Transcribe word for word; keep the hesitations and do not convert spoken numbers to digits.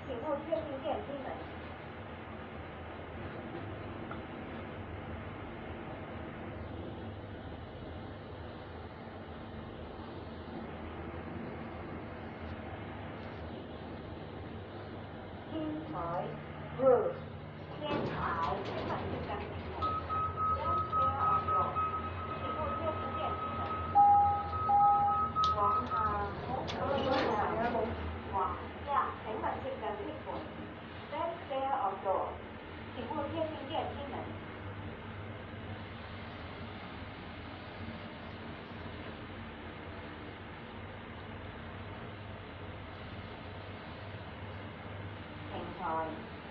请勿确定电梯门。天台 roof 天台，请问是讲清楚。Stand clear of door，请勿确定电梯门。往下，往下，請問接近 lift 門。Stand clear of door，請勿確定電梯門。平台。